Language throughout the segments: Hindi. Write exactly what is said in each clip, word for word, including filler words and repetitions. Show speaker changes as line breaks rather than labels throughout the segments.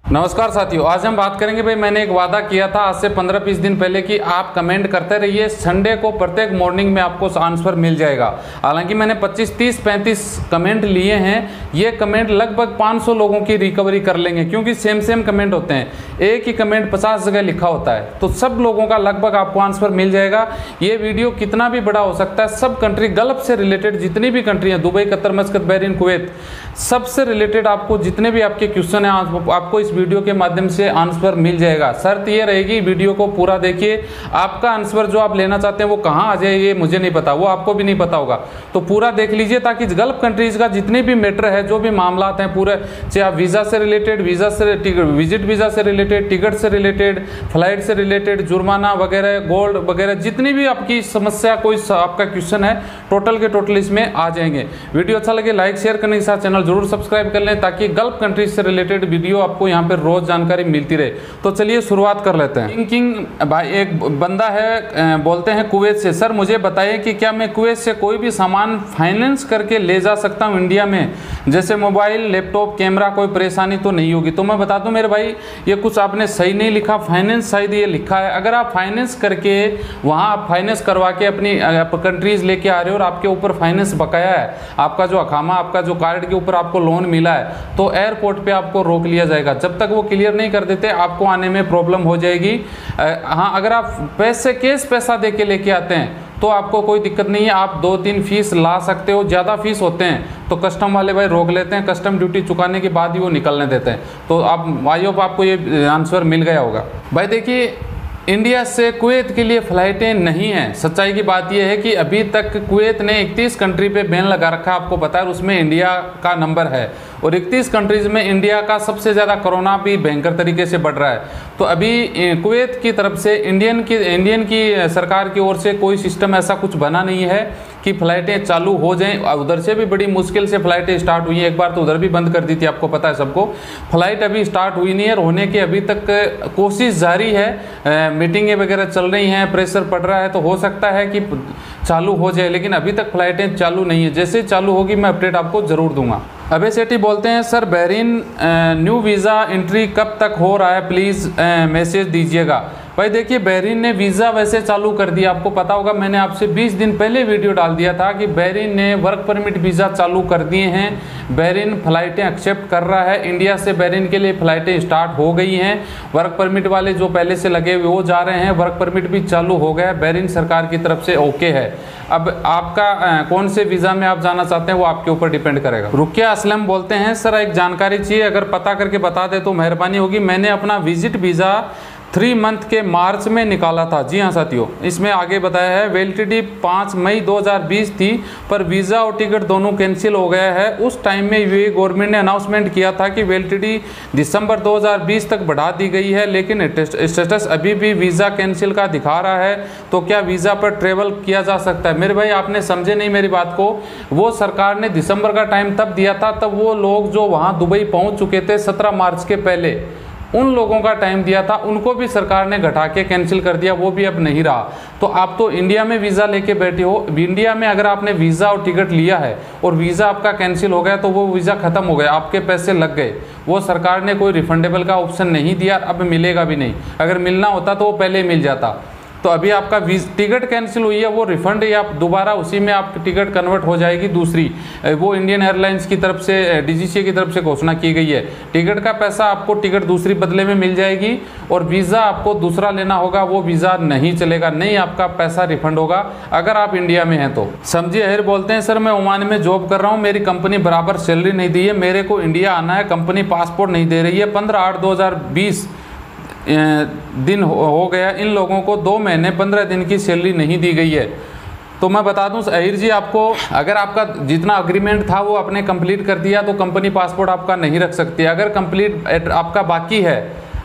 नमस्कार साथियों, आज हम बात करेंगे भाई मैंने एक वादा किया था आज से पंद्रह बीस दिन पहले कि आप कमेंट करते रहिए, संडे को प्रत्येक मॉर्निंग में आपको आंसर मिल जाएगा। हालांकि मैंने पच्चीस तीस पैंतीस कमेंट लिए हैं, ये कमेंट लगभग पाँच सौ लोगों की रिकवरी कर लेंगे क्योंकि सेम सेम कमेंट होते हैं। एक ही कमेंट पचास जगह लिखा होता है, तो सब लोगों का लगभग आपको आंसर मिल जाएगा। ये वीडियो कितना भी बड़ा हो सकता है, सब कंट्री गल्फ से रिलेटेड जितनी भी कंट्री हैं, Dubai, Qatar, Muscat, Bahrain, Kuwait, सबसे रिलेटेड आपको जितने भी आपके क्वेश्चन हैं आपको इस वीडियो के माध्यम से आंसर मिल जाएगा। शर्त ये रहेगी वीडियो को पूरा देखिए। आपका आंसर जो आप लेना चाहते हैं वो कहाँ आ जाए ये मुझे नहीं पता, वो आपको भी नहीं पता होगा, तो पूरा देख लीजिए ताकि गल्फ कंट्रीज का जितने भी मैटर है, जो भी मामला हैं पूरे, चाहे आप वीज़ा से रिलेटेड, वीज़ा से विजिट वीज़ा से रिलेटेड, टिकट से रिलेटेड, फ्लाइट से रिलेटेड, जुर्माना वगैरह, गोल्ड वगैरह, जितनी भी आपकी समस्या कोई आपका क्वेश्चन है, टोटल के टोटल इसमें आ जाएंगे। वीडियो अच्छा लगे लाइक शेयर करने के साथ चैनल जरूर सब्सक्राइब कर लें ताकि गल्फ कंट्रीज से रिलेटेड वीडियो आपको यहाँ पर रोज जानकारी मिलती रहे। तो चलिए शुरुआत कर लेते हैं। किंग भाई एक बंदा है, बोलते हैं कुवैत से, सर मुझे बताइए कि क्या मैं कुवैत से कोई भी सामान फाइनेंस करके ले जा सकता हूँ इंडिया में, जैसे मोबाइल, लैपटॉप, कैमरा, कोई परेशानी तो नहीं होगी? तो मैं बता दूं मेरे भाई, ये कुछ आपने सही नहीं लिखा, फाइनेंस शायद ये लिखा है। अगर आप फाइनेंस करके वहाँ आप फाइनेंस करवा के अपनी कंट्रीज लेके आ रहे हो और आपके ऊपर फाइनेंस बकाया है, आपका जो अखामा, आपका जो कार्ड के ऊपर आपको लोन मिला है, तो एयरपोर्ट पे आपको रोक लिया जाएगा। जब तक वो क्लियर नहीं कर देते आपको आने में प्रॉब्लम हो जाएगी। हाँ, अगर आप पैसे कैश पैसा दे के लेके आते हैं तो आपको कोई दिक्कत नहीं है, आप दो तीन फीस ला सकते हो। ज़्यादा फीस होते हैं तो कस्टम वाले भाई रोक लेते हैं, कस्टम ड्यूटी चुकाने के बाद ही वो निकलने देते हैं। तो आप आई होप आपको ये आंसर मिल गया होगा। भाई देखिए, इंडिया से कुवैत के लिए फ़्लाइटें नहीं हैं। सच्चाई की बात यह है कि अभी तक कुवैत ने इकतीस कंट्री पे बैन लगा रखा, आपको पता है, उसमें इंडिया का नंबर है और इकतीस कंट्रीज़ में इंडिया का सबसे ज़्यादा कोरोना भी भयंकर तरीके से बढ़ रहा है। तो अभी कुवैत की तरफ से इंडियन की इंडियन की सरकार की ओर से कोई सिस्टम ऐसा कुछ बना नहीं है कि फ़्लाइटें चालू हो जाएं। उधर से भी बड़ी मुश्किल से फ़्लाइटें स्टार्ट हुई हैं, एक बार तो उधर भी बंद कर दी थी, आपको पता है सबको। फ़्लाइट अभी स्टार्ट हुई नहीं है, होने की अभी तक कोशिश जारी है, मीटिंगें वगैरह चल रही हैं, प्रेशर पड़ रहा है, तो हो सकता है कि चालू हो जाए, लेकिन अभी तक फ़्लाइटें चालू नहीं है। जैसे चालू होगी मैं अपडेट आपको ज़रूर दूंगा। अभय सेठी बोलते हैं, sir Bahrain new visa entry कब तक हो रहा है, प्लीज़ मैसेज दीजिएगा। भाई देखिए, बहरीन ने वीज़ा वैसे चालू कर दिया, आपको पता होगा, मैंने आपसे बीस दिन पहले वीडियो डाल दिया था कि बहरीन ने वर्क परमिट वीज़ा चालू कर दिए हैं। बहरीन फ़्लाइटें एक्सेप्ट कर रहा है, इंडिया से बहरीन के लिए फ़्लाइटें स्टार्ट हो गई हैं। वर्क परमिट वाले जो पहले से लगे हुए वो जा रहे हैं, वर्क परमिट भी चालू हो गया, बहरीन सरकार की तरफ से ओके है। अब आपका आ, कौन से वीज़ा में आप जाना चाहते हैं वो आपके ऊपर डिपेंड करेगा। रुकिया असलम बोलते हैं, सर एक जानकारी चाहिए, अगर पता करके बता दे तो मेहरबानी होगी। मैंने अपना विजिट वीज़ा थ्री मंथ के मार्च में निकाला था। जी हाँ साथियों, इसमें आगे बताया है वैलिडिटी पाँच मई दो हज़ार बीस थी, पर वीज़ा और टिकट दोनों कैंसिल हो गया है। उस टाइम में ये गवर्नमेंट ने अनाउंसमेंट किया था कि वैलिडिटी दिसंबर दो हज़ार बीस तक बढ़ा दी गई है, लेकिन स्टेटस अभी भी वीज़ा कैंसिल का दिखा रहा है। तो क्या वीज़ा पर ट्रेवल किया जा सकता है? मेरे भाई आपने समझे नहीं मेरी बात को। वो सरकार ने दिसंबर का टाइम तब दिया था, तब वो लोग जो वहाँ दुबई पहुँच चुके थे सत्रह मार्च के पहले, उन लोगों का टाइम दिया था, उनको भी सरकार ने घटा के कैंसिल कर दिया, वो भी अब नहीं रहा। तो आप तो इंडिया में वीज़ा लेके बैठे हो, इंडिया में अगर आपने वीज़ा और टिकट लिया है और वीज़ा आपका कैंसिल हो गया तो वो वीज़ा ख़त्म हो गया, आपके पैसे लग गए। वो सरकार ने कोई रिफंडेबल का ऑप्शन नहीं दिया, अब मिलेगा भी नहीं। अगर मिलना होता तो वो पहले मिल जाता। तो अभी आपका टिकट कैंसिल हुई है, वो रिफंड या दोबारा उसी में आपकी टिकट कन्वर्ट हो जाएगी दूसरी। वो इंडियन एयरलाइंस की तरफ से, डीजीसीए की तरफ से घोषणा की गई है। टिकट का पैसा आपको टिकट दूसरी बदले में मिल जाएगी और वीज़ा आपको दूसरा लेना होगा, वो वीज़ा नहीं चलेगा, नहीं आपका पैसा रिफंड होगा अगर आप इंडिया में हैं तो। समझिए अहिर बोलते हैं, सर मैं ओमान में जॉब कर रहा हूँ, मेरी कंपनी बराबर सैलरी नहीं दी है, मेरे को इंडिया आना है, कंपनी पासपोर्ट नहीं दे रही है, पंद्रह आठ दो हज़ार बीस दिन हो गया, इन लोगों को दो महीने पंद्रह दिन की सैलरी नहीं दी गई है। तो मैं बता दूं अहिर जी आपको, अगर आपका जितना अग्रीमेंट था वो आपने कंप्लीट कर दिया तो कंपनी पासपोर्ट आपका नहीं रख सकती। अगर कंप्लीट आपका बाकी है,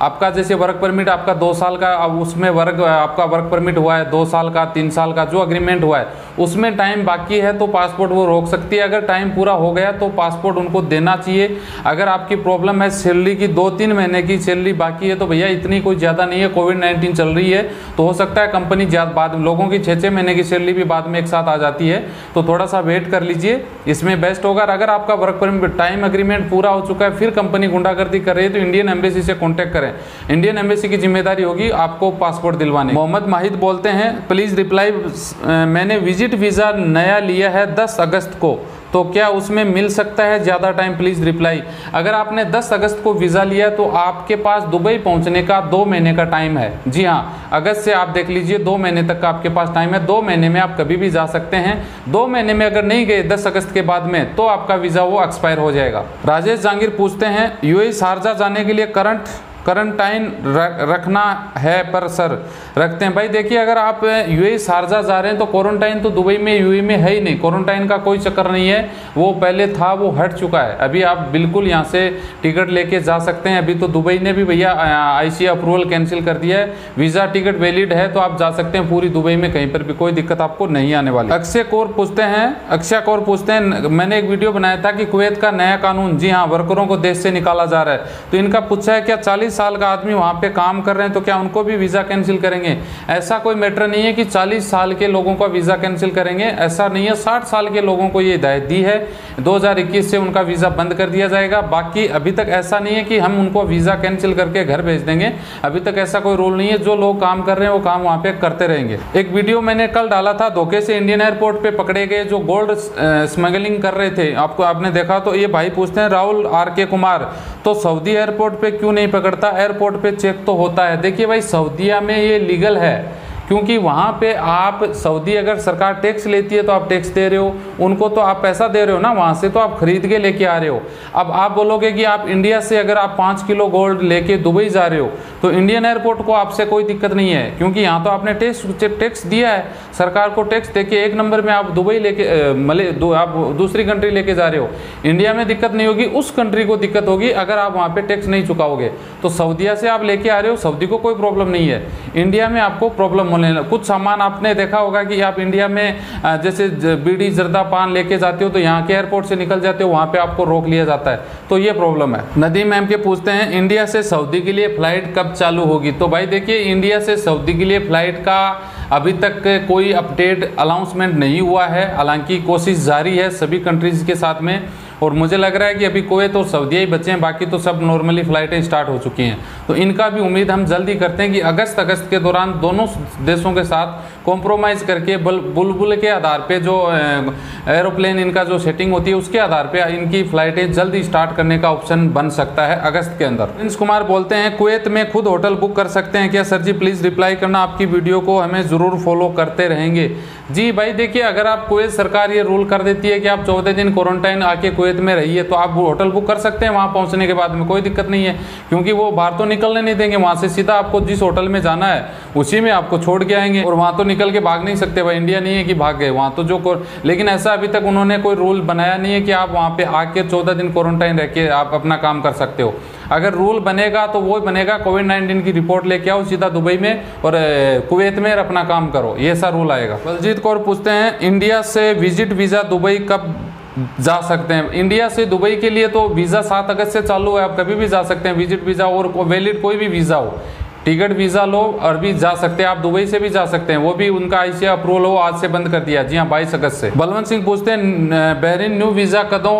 आपका जैसे वर्क परमिट आपका दो साल का, अब उसमें वर्क आपका वर्क परमिट हुआ है दो साल का, तीन साल का जो अग्रीमेंट हुआ है उसमें टाइम बाकी है तो पासपोर्ट वो रोक सकती है। अगर टाइम पूरा हो गया तो पासपोर्ट उनको देना चाहिए। अगर आपकी प्रॉब्लम है सैलरी की, दो तीन महीने की सैलरी बाकी है तो भैया इतनी कोई ज़्यादा नहीं है, कोविड नाइन्टीन चल रही है तो हो सकता है कंपनी ज़्यादा बाद लोगों की छः छः महीने की सैलरी भी बाद में एक साथ आ जाती है, तो थोड़ा सा वेट कर लीजिए, इसमें बेस्ट होगा। अगर आपका वर्क परमिट टाइम अग्रीमेंट पूरा हो चुका है फिर कंपनी गुंडागर्दी कर रही है तो इंडियन एम्बेसी से कॉन्टैक्ट करें। इंडियन एम्बेसी की जिम्मेदारी होगी आपको पासपोर्ट दिलवाने। मोहम्मद माहिद बोलते हैं प्लीज़ रिप्लाई, मैंने विजिट वीज़ा नया लिया है दस अगस्त को, तो क्या उसमें मिल सकता है ज़्यादा टाइम? Please reply. अगर आपने दस अगस्त को वीज़ा लिया तो आपके पास दुबई पहुंचने का दो महीने का टाइम है। जी हाँ, अगस्त से आप देख लीजिए दो महीने तक का आपके पास टाइम है। दो महीने में आप कभी भी जा सकते हैं। दो महीने में अगर नहीं गए दस अगस्त के बाद में तो आपका वीज़ा वो एक्सपायर हो जाएगा। राजेश जहांगीर पूछते हैं यूएई शारजा जाने के लिए करंट क्वारंटाइन रखना है पर सर रखते हैं। भाई देखिए, अगर आप यूएई शारजा जा रहे हैं तो क्वारंटाइन तो दुबई में यूएई में है ही नहीं, क्वारंटाइन का कोई चक्कर नहीं है, वो पहले था वो हट चुका है। अभी आप बिल्कुल यहाँ से टिकट लेके जा सकते हैं। अभी तो दुबई ने भी भैया आईसी अप्रूवल कैंसिल कर दिया है, वीज़ा टिकट वैलिड है तो आप जा सकते हैं पूरी दुबई में, कहीं पर भी कोई दिक्कत आपको नहीं आने वाली। अक्षय कौर पूछते हैं अक्षय कौर पूछते हैं मैंने एक वीडियो बनाया था कि कुवैत का नया कानून, जी हाँ, वर्करों को देश से निकाला जा रहा है, तो इनका पूछा है क्या चालीस साल का आदमी वहां पे काम कर रहे हैं तो क्या उनको भी वीजा कैंसिल करेंगे? ऐसा कोई मैटर नहीं है कि चालीस साल के लोगों का वीजा कैंसिल करेंगे, ऐसा नहीं है। साठ साल के लोगों को ये हिदायत दी है, दो हज़ार इक्कीस से उनका वीजा बंद कर दिया जाएगा। बाकी अभी तक ऐसा नहीं है कि हम उनको वीजा कैंसिल करके घर भेज देंगे, अभी तक ऐसा कोई रूल नहीं है। जो लोग काम कर रहे हैं वो काम वहां पे करते रहेंगे। एक वीडियो मैंने कल डाला था, धोखे से इंडियन एयरपोर्ट पे पकड़े गए जो गोल्ड स्मगलिंग कर रहे थे, आपको आपने देखा तो ये भाई पूछते हैं राहुल आर के कुमार, तो सऊदी एयरपोर्ट पे क्यों नहीं पकड़ता? एयरपोर्ट पे चेक तो होता है। देखिए भाई, सऊदीया में ये लीगल है क्योंकि वहाँ पे आप सऊदी अगर सरकार टैक्स लेती है तो आप टैक्स दे रहे हो, उनको तो आप पैसा दे रहे हो ना, वहाँ से तो आप खरीद के लेके आ रहे हो। अब आप बोलोगे कि आप इंडिया से अगर आप पाँच किलो गोल्ड लेके दुबई जा रहे हो तो इंडियन एयरपोर्ट को आपसे कोई दिक्कत नहीं है, क्योंकि यहाँ तो आपने टैक्स टैक्स दिया है सरकार को। टैक्स देके एक नंबर में आप दुबई लेके मले दो, आप दूसरी कंट्री लेके जा रहे हो। इंडिया में दिक्कत नहीं होगी, उस कंट्री को दिक्कत होगी अगर आप वहाँ पे टैक्स नहीं चुकाओगे। तो सऊदीया से आप लेके आ रहे हो, सऊदी को कोई प्रॉब्लम नहीं है, इंडिया में आपको प्रॉब्लम कुछ सामान आपने देखा होगा कि आप इंडिया में जैसे बीड़ी जर्दा पान लेके जाते हो तो यहाँ के एयरपोर्ट से निकल जाते हो, वहाँ पे आपको रोक लिया जाता है, तो ये प्रॉब्लम है। नदीम मैम के पूछते हैं इंडिया से सऊदी के लिए फ्लाइट कब चालू होगी? तो भाई देखिए, इंडिया से सऊदी के लिए फ्लाइट का अभी तक कोई अपडेट अनाउंसमेंट नहीं हुआ है, हालांकि कोशिश जारी है सभी कंट्रीज के साथ में, और मुझे लग रहा है कि अभी कुवैत और सऊदीया ही बचे हैं, बाकी तो सब नॉर्मली फ्लाइटें स्टार्ट हो चुकी हैं। तो इनका भी उम्मीद हम जल्दी करते हैं कि अगस्त अगस्त के दौरान दोनों देशों के साथ कॉम्प्रोमाइज़ करके बल बुलबुल के आधार पे जो एरोप्लेन इनका जो सेटिंग होती है उसके आधार पे इनकी फ्लाइटें जल्दी स्टार्ट करने का ऑप्शन बन सकता है अगस्त के अंदर। प्रिंस कुमार बोलते हैं कुवैत में खुद होटल बुक कर सकते हैं क्या? सर जी प्लीज़ रिप्लाई करना, आपकी वीडियो को हमें ज़रूर फॉलो करते रहेंगे। जी भाई देखिए, अगर आप कुवैत सरकार ये रूल कर देती है कि आप चौदह दिन क्वारंटाइन आके कुवैत में रहिए तो आप होटल बुक कर सकते हैं, वहाँ पहुँचने के बाद में कोई दिक्कत नहीं है, क्योंकि वो बाहर तो निकलने नहीं देंगे। वहाँ से सीधा आपको जिस होटल में जाना है उसी में आपको छोड़ के आएंगे, और वहाँ तो निकल के भाग नहीं सकते भाई, इंडिया नहीं है कि भाग गए वहाँ तो जो। लेकिन ऐसा अभी तक उन्होंने कोई रूल बनाया नहीं है कि आप वहाँ पे आके चौदह दिन क्वारंटाइन रह के आप अपना काम कर सकते हो। अगर रूल बनेगा तो वो बनेगा कोविड नाइन्टीन की रिपोर्ट लेके आओ सीधा दुबई में और कुवैत में अपना काम करो, ये सा रूल आएगा। बलजीत कौर पूछते हैं इंडिया से विजिट वीज़ा दुबई कब जा सकते हैं? इंडिया से दुबई के लिए तो वीज़ा सात अगस्त से चालू है, आप कभी भी जा सकते हैं, विजिट वीज़ा और वैलिड कोई भी वीज़ा हो, टिकट वीज़ा लो और भी जा सकते हैं। आप दुबई से भी जा सकते हैं, वो भी उनका आईसी अप्रूवल हो, आज से बंद कर दिया। जी हाँ, बाईस अगस्त से। बलवंत सिंह पूछते हैं बहरीन न्यू वीज़ा कदों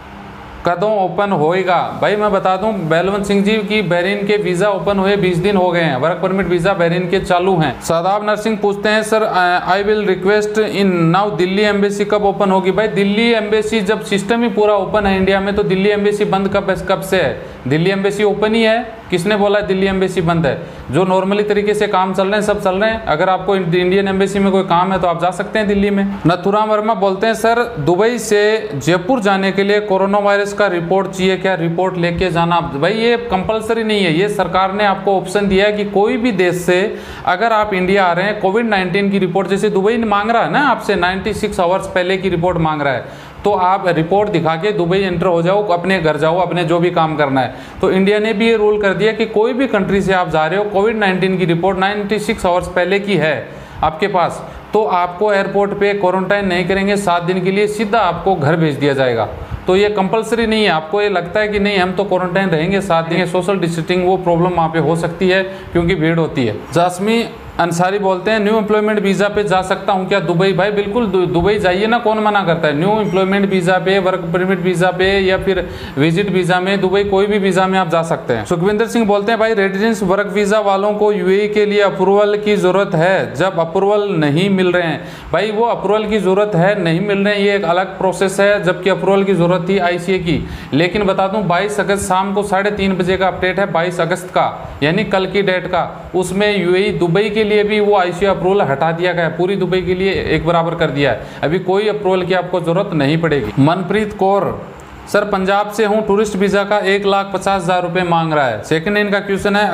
कदों ओपन होएगा? भाई मैं बता दूं बलवंत सिंह जी की बहरीन के वीज़ा ओपन हुए बीस दिन हो गए हैं, वर्क परमिट वीज़ा बहरीन के चालू हैं। शादाब नरसिंह पूछते हैं sir I will request in now Delhi embassy कब ओपन होगी? भाई दिल्ली एम्बेसी जब सिस्टम ही पूरा ओपन है इंडिया में, तो दिल्ली एम्बेसी बंद कब कब से है? दिल्ली एम्बेसी ओपन ही है, किसने बोला दिल्ली एम्बेसी बंद है? जो नॉर्मली तरीके से काम चल रहे हैं सब चल रहे हैं। अगर आपको इंडियन एम्बेसी में कोई काम है तो आप जा सकते हैं दिल्ली में। नथुराम वर्मा बोलते हैं सर दुबई से जयपुर जाने के लिए कोरोना वायरस का रिपोर्ट चाहिए क्या? रिपोर्ट लेके जाना? भाई ये कंपलसरी नहीं है, ये सरकार ने आपको ऑप्शन दिया है कि कोई भी देश से अगर आप इंडिया आ रहे हैं कोविड नाइन्टीन की रिपोर्ट, जैसे दुबई मांग रहा है ना आपसे नाइन्टी सिक्स आवर्स पहले की रिपोर्ट मांग रहा है, तो आप रिपोर्ट दिखा के दुबई एंटर हो जाओ, अपने घर जाओ, अपने जो भी काम करना है। तो इंडिया ने भी ये रूल कर दिया कि कोई भी कंट्री से आप जा रहे हो, कोविड नाइन्टीन की रिपोर्ट छियानवे आवर्स पहले की है आपके पास, तो आपको एयरपोर्ट पे क्वारंटाइन नहीं करेंगे, सात दिन के लिए सीधा आपको घर भेज दिया जाएगा। तो ये कंपलसरी नहीं है। आपको ये लगता है कि नहीं हम तो क्वारंटाइन रहेंगे सात दिन, सोशल डिस्टेंसिंग, वो प्रॉब्लम वहाँ पे हो सकती है क्योंकि भीड़ होती है। जासमी अंसारी बोलते हैं न्यू एम्प्लॉयमेंट वीज़ा पे जा सकता हूं क्या दुबई? भाई बिल्कुल दुबई जाइए ना, कौन मना करता है। न्यू एम्प्लॉयमेंट वीज़ा पे, वर्क परमिट वीज़ा पे या फिर विजिट वीज़ा में, दुबई कोई भी वीज़ा में आप जा सकते हैं। सुखविंदर सिंह बोलते हैं भाई रेजिडेंस वर्क वीज़ा वालों को यूएई के लिए अप्रूवल की ज़रूरत है, जब अप्रूवल नहीं मिल रहे हैं। भाई वो अप्रूवल की ज़रूरत है, नहीं मिल रहे हैं, ये एक अलग प्रोसेस है, जबकि अप्रूवल की ज़रूरत थी आईसीए की। लेकिन बता दूँ बाईस अगस्त शाम को साढ़े तीन बजे का अपडेट है, बाईस अगस्त का, यानी कल की डेट का। उसमें यूएई दुबई के लिए भी वो आईसीए अप्रूवल हटा दिया गया, पूरी दुबई के लिए एक बराबर कर दिया है। अभी कोई अप्रूवल की आपको जरूरत नहीं पड़ेगी। मनप्रीत कौर, सर पंजाब से हूँ, टूरिस्ट वीज़ा का एक लाख पचास हज़ार रुपये मांग रहा है। सेकंड इनका क्वेश्चन है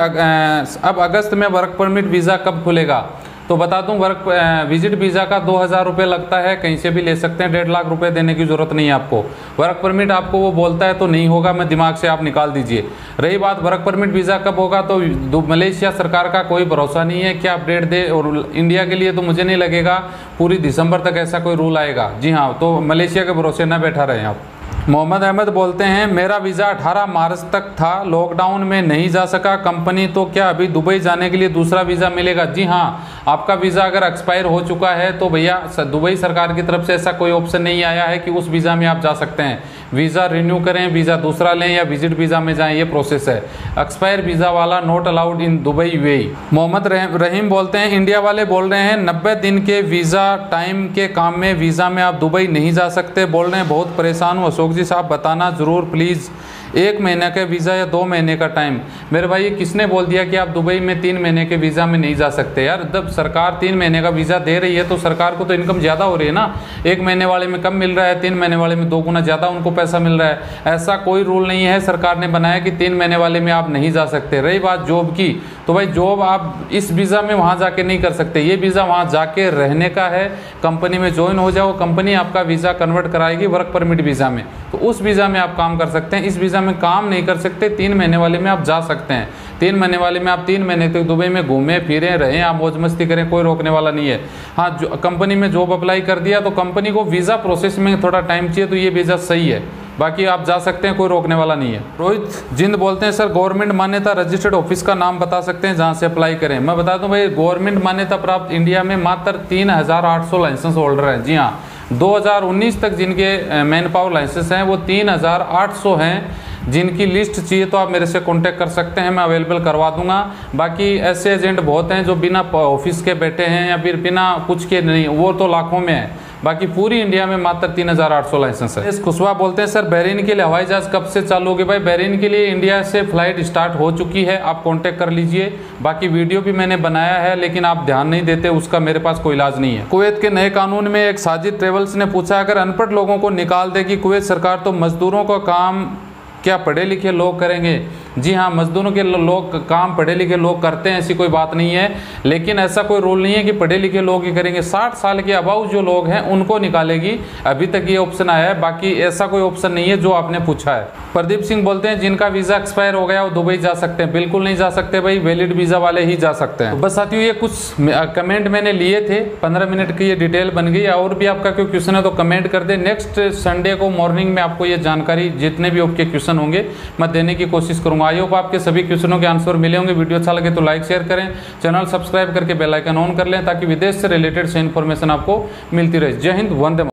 अब अगस्त में वर्क परमिट वीज़ा कब खुलेगा? तो बता दूं वर्क विजिट वीज़ा का दो हज़ार रुपये लगता है, कहीं से भी ले सकते हैं, डेढ़ लाख रुपए देने की ज़रूरत नहीं है आपको। वर्क परमिट आपको वो बोलता है तो नहीं होगा, मैं दिमाग से आप निकाल दीजिए। रही बात वर्क परमिट वीज़ा कब होगा, तो मलेशिया सरकार का कोई भरोसा नहीं है क्या अपडेट दे, और इंडिया के लिए तो मुझे नहीं लगेगा पूरी दिसंबर तक ऐसा कोई रूल आएगा। जी हाँ, तो मलेशिया के भरोसे न बैठा रहे आप। मोहम्मद अहमद बोलते हैं मेरा वीज़ा अठारह मार्च तक था, लॉकडाउन में नहीं जा सका कंपनी, तो क्या अभी दुबई जाने के लिए दूसरा वीज़ा मिलेगा? जी हाँ, आपका वीज़ा अगर एक्सपायर हो चुका है तो भैया दुबई सरकार की तरफ से ऐसा कोई ऑप्शन नहीं आया है कि उस वीज़ा में आप जा सकते हैं। वीज़ा रिन्यू करें, वीज़ा दूसरा लें या विजिट वीज़ा में जाएं, ये प्रोसेस है। एक्सपायर वीज़ा वाला not allowed in Dubai UAE. Mohammad Rahim बोलते हैं इंडिया वाले बोल रहे हैं नब्बे दिन के वीज़ा टाइम के काम में वीज़ा में आप दुबई नहीं जा सकते, बोल रहे हैं बहुत परेशान हूँ। अशोक जी साहब बताना ज़रूर प्लीज़, एक महीने का वीज़ा या दो महीने का टाइम? मेरे भाई किसने बोल दिया कि आप दुबई में तीन महीने के वीज़ा में नहीं जा सकते? यार जब सरकार तीन महीने का वीज़ा दे रही है तो सरकार को तो इनकम ज़्यादा हो रही है ना। एक महीने वाले में कम मिल रहा है, तीन महीने वाले में दो गुना ज़्यादा उनको पैसा मिल रहा है। ऐसा कोई रूल नहीं है सरकार ने बनाया कि तीन महीने वाले में आप नहीं जा सकते। रही बात जॉब की, तो भाई जॉब आप इस वीज़ा में वहाँ जाके नहीं कर सकते, ये वीज़ा वहाँ जाके रहने का है, कंपनी में ज्वाइन हो जाओ, कंपनी आपका वीज़ा कन्वर्ट कराएगी वर्क परमिट वीज़ा में, तो उस वीज़ा में आप काम कर सकते हैं। इस वीज़ा में काम नहीं कर सकते। तीन महीने वाले में आप जा सकते हैं, तीन महीने वाले में आप तीन महीने तक दुबई में घूमें फिरें रहें, आप मौज मस्ती करें, कोई रोकने वाला नहीं है। हाँ, जो कंपनी में जॉब अप्लाई कर दिया तो कंपनी को वीज़ा प्रोसेस में थोड़ा टाइम चाहिए, तो ये वीज़ा सही है, बाकी आप जा सकते हैं, कोई रोकने वाला नहीं है। रोहित जिंद बोलते हैं सर गवर्नमेंट मान्यता रजिस्टर्ड ऑफिस का नाम बता सकते हैं जहां से अप्लाई करें? मैं बता दूं भाई गवर्नमेंट मान्यता प्राप्त इंडिया में मात्र तीन हज़ार आठ सौ लाइसेंस होल्डर हैं। जी हाँ, दो हज़ार उन्नीस तक जिनके मैन पावर लाइसेंस हैं वो तीन हज़ार आठ सौ हैं। जिनकी लिस्ट चाहिए तो आप मेरे से कांटेक्ट कर सकते हैं, मैं अवेलेबल करवा दूंगा। बाकी ऐसे एजेंट बहुत हैं जो बिना ऑफिस के बैठे हैं या फिर बिना कुछ के नहीं, वो तो लाखों में है। बाकी पूरी इंडिया में मात्र तीन हज़ार आठ सौ लाइसेंस है। खुशवा बोलते हैं सर बहरीन के लिए हवाई जहाज कब से चालू होगी? भाई बहरीन के लिए इंडिया से फ्लाइट स्टार्ट हो चुकी है, आप कांटेक्ट कर लीजिए। बाकी वीडियो भी मैंने बनाया है लेकिन आप ध्यान नहीं देते, उसका मेरे पास कोई इलाज नहीं है। कुवैत के नए कानून में एक साजिद ट्रेवल्स ने पूछा अगर अनपढ़ लोगों को निकाल देगी कुवैत सरकार तो मजदूरों का काम क्या पढ़े लिखे लोग करेंगे? जी हाँ, मजदूरों के लोग काम पढ़े लिखे लोग करते हैं, ऐसी कोई बात नहीं है, लेकिन ऐसा कोई रूल नहीं है कि पढ़े लिखे लोग ही करेंगे। साठ साल के अबाउ जो लोग हैं उनको निकालेगी, अभी तक ये ऑप्शन आया है, बाकी ऐसा कोई ऑप्शन नहीं है जो आपने पूछा है। प्रदीप सिंह बोलते हैं जिनका वीज़ा एक्सपायर हो गया वो दुबई जा सकते हैं? बिल्कुल नहीं जा सकते भाई, वैलिड वीज़ा वाले ही जा सकते हैं। बस साथियों ये कुछ कमेंट मैंने लिए थे, पंद्रह मिनट की ये डिटेल बन गई। और भी आपका कोई क्वेश्चन है तो कमेंट कर दे, नेक्स्ट संडे को मॉर्निंग में आपको ये जानकारी जितने भी आपके क्वेश्चन होंगे मैं देने की कोशिश करूंगा। आई होप आपके सभी क्वेश्चनों के आंसर मिले होंगे। वीडियो अच्छा लगे तो लाइक शेयर करें, चैनल सब्सक्राइब करके बेल आइकन ऑन कर लें ताकि विदेश से रिलेटेड से इन्फॉर्मेशन आपको मिलती रहे। जय हिंद, वंदे मातरम।